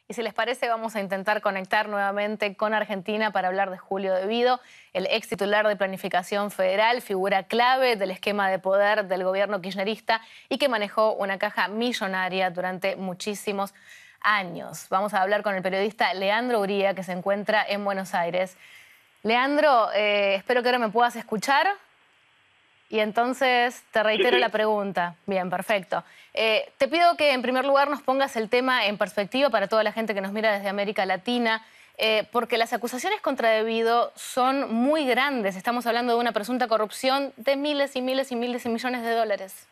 Y si les parece, vamos a intentar conectar nuevamente con Argentina para hablar de Julio De Vido, el ex titular de Planificación Federal, figura clave del esquema de poder del gobierno kirchnerista y que manejó una caja millonaria durante muchísimos años. Vamos a hablar con el periodista Leandro Uría, que se encuentra en Buenos Aires. Leandro, espero que ahora me puedas escuchar. Y entonces te Sí, reitero la sí. pregunta. Bien, perfecto. Te pido que en primer lugar nos pongas el tema en perspectiva para toda la gente que nos mira desde América Latina, porque las acusaciones contra De Vido son muy grandes. Estamos hablando de una presunta corrupción de miles y miles y miles y millones de dólares.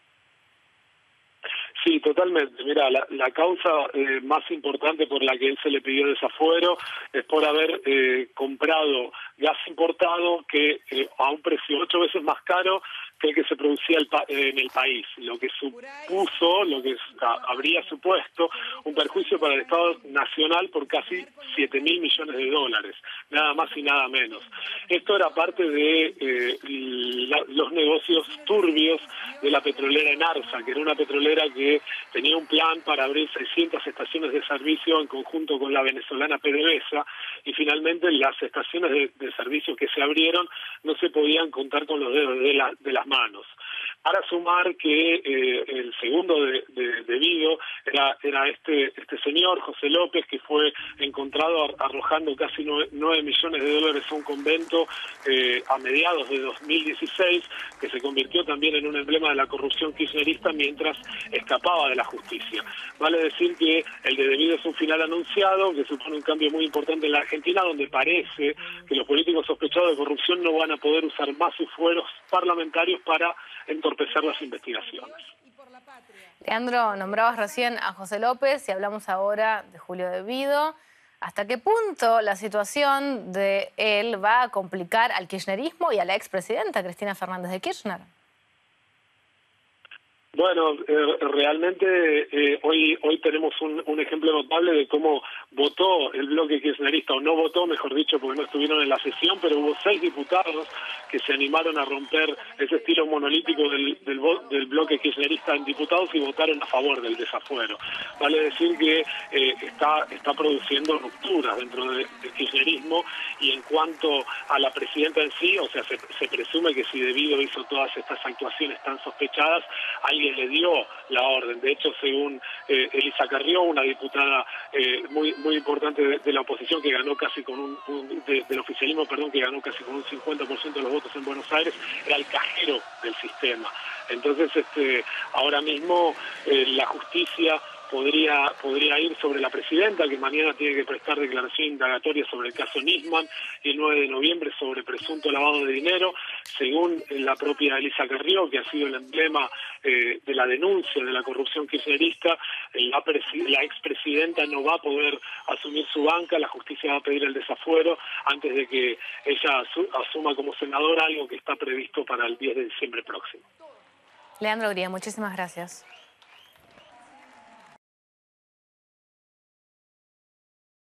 Sí, totalmente. Mira, la causa más importante por la que él se le pidió desafuero es por haber comprado gas importado que a un precio 8 veces más caro que el que se producía en el país, lo que supuso, habría supuesto un perjuicio para el Estado Nacional por casi 7.000 millones de dólares, nada más y nada menos. Esto era parte de los negocios turbios de la petrolera Enarsa, que era una petrolera que tenía un plan para abrir 600 estaciones de servicio en conjunto con la venezolana PDVSA, y finalmente las estaciones de servicio que se abrieron no se podían contar con los dedos de las manos. Para sumar que el segundo de Vido era este señor, José López, que fue encontrado arrojando casi 9 millones de dólares a un convento a mediados de 2016, que se convirtió también en un emblema de la corrupción kirchnerista mientras escapaba de la justicia. Vale decir que el de Vido es un final anunciado, que supone un cambio muy importante en la Argentina, donde parece que los políticos sospechosos de corrupción no van a poder usar más sus fueros parlamentarios para entorpecer las investigaciones. Leandro, nombrabas recién a José López y hablamos ahora de Julio De Vido. ¿Hasta qué punto la situación de él va a complicar al kirchnerismo y a la expresidenta Cristina Fernández de Kirchner? Bueno, realmente hoy tenemos un ejemplo notable de cómo votó el bloque kirchnerista, o no votó, mejor dicho, porque no estuvieron en la sesión, pero hubo 6 diputados que se animaron a romper ese estilo monolítico del bloque kirchnerista en diputados y votaron a favor del desafuero. Vale decir que está produciendo rupturas dentro del kirchnerismo, y en cuanto a la presidenta en sí, o sea, se presume que si De Vido hizo todas estas actuaciones tan sospechadas, alguien le dio la orden. De hecho, según Elisa Carrió, una diputada muy importante de la oposición, que ganó casi con del oficialismo, perdón, que ganó casi con un 50% de los votos en Buenos Aires, era el cajero del sistema. Entonces, ahora mismo la justicia podría ir sobre la presidenta, que mañana tiene que prestar declaración indagatoria sobre el caso Nisman, y el 9 de noviembre sobre presunto lavado de dinero, según la propia Elisa Carrió, que ha sido el emblema de la denuncia de la corrupción kirchnerista. La expresidenta no va a poder asumir su banca, la justicia va a pedir el desafuero antes de que ella asuma como senadora, algo que está previsto para el 10 de diciembre próximo. Leandro Uría, muchísimas gracias.